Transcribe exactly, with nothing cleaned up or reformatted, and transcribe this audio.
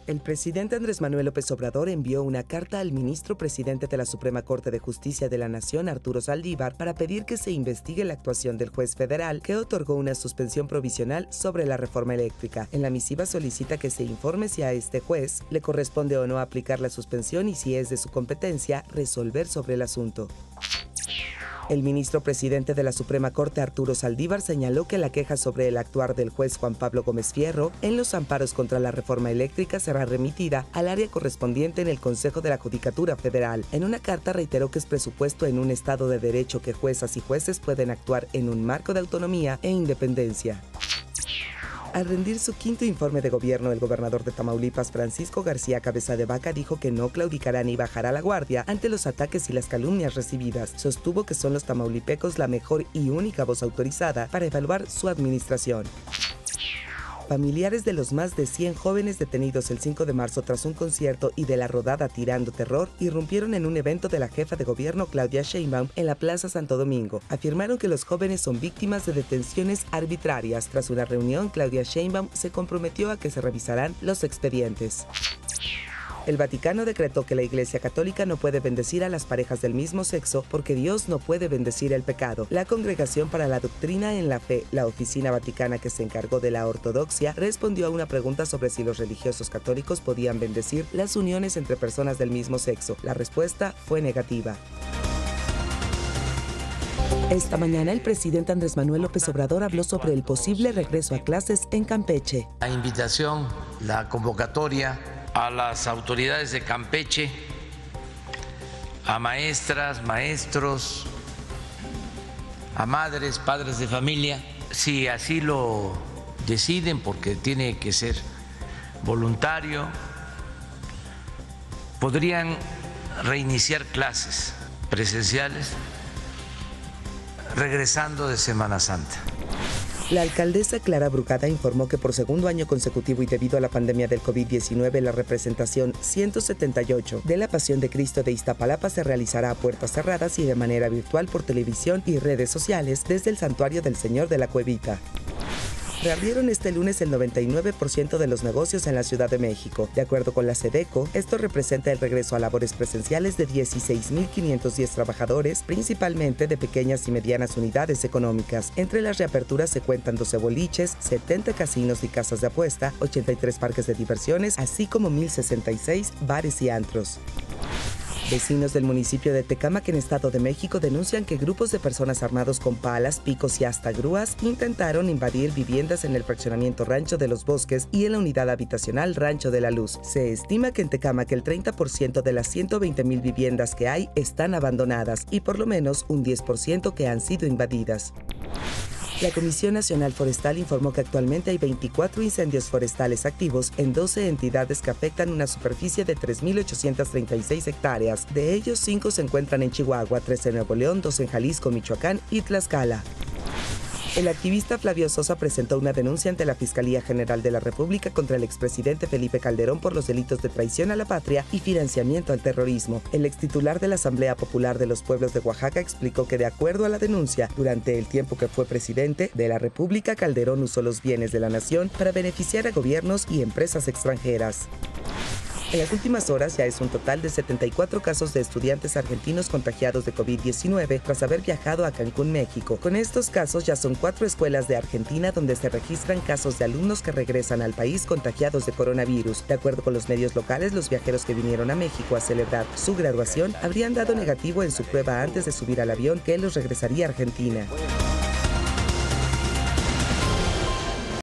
El presidente Andrés Manuel López Obrador envió una carta al ministro presidente de la Suprema Corte de Justicia de la Nación, Arturo Saldívar, para pedir que se investigue la actuación del juez federal que otorgó una suspensión provisional sobre la reforma eléctrica. En la misiva solicita que se informe si a este juez le corresponde o no aplicar la suspensión y, si es de su competencia, resolver sobre el asunto. El ministro presidente de la Suprema Corte, Arturo Saldívar, señaló que la queja sobre el actuar del juez Juan Pablo Gómez Fierro en los amparos contra la reforma eléctrica será remitida al área correspondiente en el Consejo de la Judicatura Federal. En una carta reiteró que es presupuesto en un Estado de Derecho que juezas y jueces pueden actuar en un marco de autonomía e independencia. Al rendir su quinto informe de gobierno, el gobernador de Tamaulipas, Francisco García Cabeza de Vaca, dijo que no claudicará ni bajará la guardia ante los ataques y las calumnias recibidas. Sostuvo que son los tamaulipecos la mejor y única voz autorizada para evaluar su administración. Familiares de los más de cien jóvenes detenidos el cinco de marzo tras un concierto y de la rodada Tirando Terror irrumpieron en un evento de la jefa de gobierno Claudia Sheinbaum en la Plaza Santo Domingo. Afirmaron que los jóvenes son víctimas de detenciones arbitrarias. Tras una reunión, Claudia Sheinbaum se comprometió a que se revisarán los expedientes. El Vaticano decretó que la Iglesia Católica no puede bendecir a las parejas del mismo sexo porque Dios no puede bendecir el pecado. La Congregación para la Doctrina en la Fe, la oficina vaticana que se encargó de la ortodoxia, respondió a una pregunta sobre si los religiosos católicos podían bendecir las uniones entre personas del mismo sexo. La respuesta fue negativa. Esta mañana, el presidente Andrés Manuel López Obrador habló sobre el posible regreso a clases en Campeche. La invitación, la convocatoria a las autoridades de Campeche, a maestras, maestros, a madres, padres de familia, si así lo deciden, porque tiene que ser voluntario, podrían reiniciar clases presenciales regresando de Semana Santa. La alcaldesa Clara Brugada informó que por segundo año consecutivo y debido a la pandemia del COVID diecinueve, la representación ciento setenta y ocho de la Pasión de Cristo de Iztapalapa se realizará a puertas cerradas y de manera virtual por televisión y redes sociales desde el Santuario del Señor de la Cuevita. Reabrieron este lunes el noventa y nueve por ciento de los negocios en la Ciudad de México. De acuerdo con la SEDECO, esto representa el regreso a labores presenciales de dieciséis mil quinientos diez trabajadores, principalmente de pequeñas y medianas unidades económicas. Entre las reaperturas se cuentan doce boliches, setenta casinos y casas de apuesta, ochenta y tres parques de diversiones, así como mil sesenta y seis bares y antros. Vecinos del municipio de Tecámac, en Estado de México, denuncian que grupos de personas armados con palas, picos y hasta grúas intentaron invadir viviendas en el fraccionamiento Rancho de los Bosques y en la unidad habitacional Rancho de la Luz. Se estima que en Tecámac el treinta por ciento de las ciento veinte mil viviendas que hay están abandonadas y por lo menos un diez por ciento que han sido invadidas. La Comisión Nacional Forestal informó que actualmente hay veinticuatro incendios forestales activos en doce entidades que afectan una superficie de tres mil ochocientas treinta y seis hectáreas. De ellos, cinco se encuentran en Chihuahua, tres en Nuevo León, dos en Jalisco, Michoacán y Tlaxcala. El activista Flavio Sosa presentó una denuncia ante la Fiscalía General de la República contra el expresidente Felipe Calderón por los delitos de traición a la patria y financiamiento al terrorismo. El extitular de la Asamblea Popular de los Pueblos de Oaxaca explicó que, de acuerdo a la denuncia, durante el tiempo que fue presidente de la República, Calderón usó los bienes de la nación para beneficiar a gobiernos y empresas extranjeras. En las últimas horas ya es un total de setenta y cuatro casos de estudiantes argentinos contagiados de COVID diecinueve tras haber viajado a Cancún, México. Con estos casos ya son cuatro escuelas de Argentina donde se registran casos de alumnos que regresan al país contagiados de coronavirus. De acuerdo con los medios locales, los viajeros que vinieron a México a celebrar su graduación habrían dado negativo en su prueba antes de subir al avión que los regresaría a Argentina.